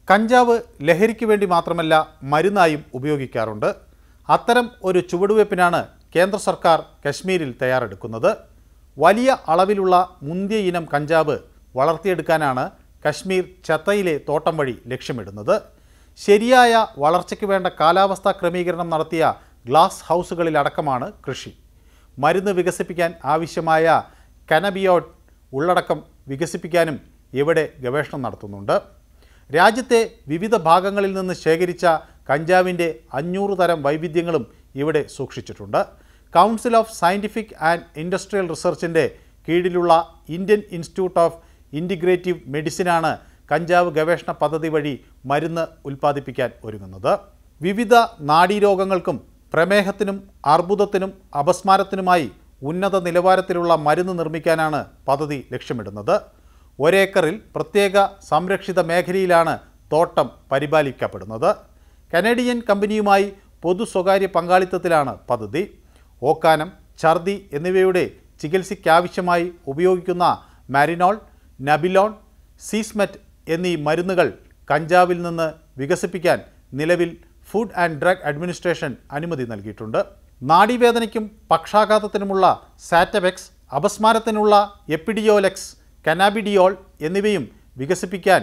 കഞ്ചാവ് ലഹരിക്ക് വേണ്ടി മാത്രമല്ല മരുന്നായും ഉപയോഗിക്കാറുണ്ട്. അത്തരം ഒരു ചുവടുവയ്പ്പിനാണ് കേന്ദ്ര സർക്കാർ കശ്മീരിൽ തയ്യാറെടുക്കുന്നത്. വലിയ അളവിലുള്ള മുന്തിയ ഇനം കഞ്ചാവ് വളർത്തിയെടുക്കാനാണ് കശ്മീർ ചത്തയിലെ തോട്ടം വഴി ലക്ഷ്യമിടുന്നത്. ശരിയായ വളർച്ചയ്ക്ക് വേണ്ട കാലാവസ്ഥാ ക്രമീകരണം നടത്തിയ ഗ്ലാസ് ഹൗസുകളിലടക്കമാണ് കൃഷി. മരുന്ന് വികസിപ്പിക്കാൻ ആവശ്യമായ കനബിയോഡ് ഉള്ളടക്കം വികസിപ്പിക്കാനും ഇവിടെ ഗവേഷണം നടത്തുന്നുണ്ട്. രാജ്യത്തെ വിവിധ ഭാഗങ്ങളിൽ നിന്ന് ശേഖരിച്ച കഞ്ചാവിൻ്റെ 500 തരം വൈവിധ്യങ്ങളും ഇവിടെ സൂക്ഷിച്ചിട്ടുണ്ട്. Council of scientific and industrial റിസർച്ചിൻ്റെ കീഴിലുള്ള ഇന്ത്യൻ ഇൻസ്റ്റിറ്റ്യൂട്ട് ഓഫ് ഇൻറ്റിഗ്രേറ്റീവ് മെഡിസിനാണ് കഞ്ചാവ് ഗവേഷണ പദ്ധതി വഴി മരുന്ന് ഉൽപ്പാദിപ്പിക്കാൻ ഒരുങ്ങുന്നത്. വിവിധ നാഡീരോഗങ്ങൾക്കും പ്രമേഹത്തിനും അർബുദത്തിനും അപസ്മാരത്തിനുമായി ഉന്നത നിലവാരത്തിലുള്ള മരുന്ന് നിർമ്മിക്കാനാണ് പദ്ധതി ലക്ഷ്യമിടുന്നത്. ഒരേക്കറിൽ പ്രത്യേക സംരക്ഷിത മേഖലയിലാണ് തോട്ടം പരിപാലിക്കപ്പെടുന്നത്. കനേഡിയൻ കമ്പനിയുമായി പൊതു സ്വകാര്യ പങ്കാളിത്തത്തിലാണ് പദ്ധതി. ഓക്കാനം, ഛർദി എന്നിവയുടെ ചികിത്സയ്ക്കാവശ്യമായി ഉപയോഗിക്കുന്ന മാരിനോൾ, നബിലോൺ, സീസ്മെറ്റ് എന്നീ മരുന്നുകൾ കഞ്ചാവിൽ നിന്ന് വികസിപ്പിക്കാൻ നിലവിൽ ഫുഡ് ആൻഡ് ഡ്രഗ് അഡ്മിനിസ്ട്രേഷൻ അനുമതി നൽകിയിട്ടുണ്ട്. നാഡീവേദനയ്ക്കും പക്ഷാഘാതത്തിനുമുള്ള സാറ്റവെക്സ്, അപസ്മാരത്തിനുള്ള എപ്പിഡിയോലെക്സ്, കനാബിഡിയോൾ എന്നിവയും വികസിപ്പിക്കാൻ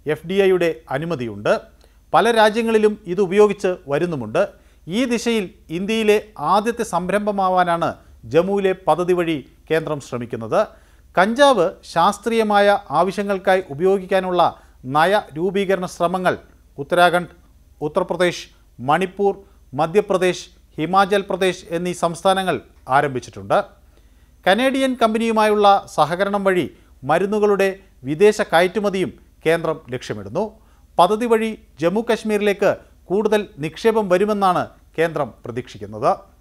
FDA അനുമതിയുണ്ട്. പല രാജ്യങ്ങളിലും ഇത് ഉപയോഗിച്ച് വരുന്നുമുണ്ട്. ഈ ദിശയിൽ ഇന്ത്യയിലെ ആദ്യത്തെ സംരംഭമാവാനാണ് ജമ്മുവിലെ പദ്ധതി വഴി കേന്ദ്രം ശ്രമിക്കുന്നത്. കഞ്ചാവ് ശാസ്ത്രീയമായ ആവശ്യങ്ങൾക്കായി ഉപയോഗിക്കാനുള്ള നയ രൂപീകരണ ശ്രമങ്ങൾ ഉത്തരാഖണ്ഡ്, ഉത്തർപ്രദേശ്, മണിപ്പൂർ, മധ്യപ്രദേശ്, ഹിമാചൽ പ്രദേശ് എന്നീ സംസ്ഥാനങ്ങൾ ആരംഭിച്ചിട്ടുണ്ട്. കനേഡിയൻ കമ്പനിയുമായുള്ള സഹകരണം വഴി മരുന്നുകളുടെ വിദേശ കയറ്റുമതിയും കേന്ദ്രം ലക്ഷ്യമിടുന്നു. പദ്ധതി വഴി ജമ്മു കശ്മീരിലേക്ക് കൂടുതൽ നിക്ഷേപം വരുമെന്നാണ് കേന്ദ്രം പ്രതീക്ഷിക്കുന്നത്.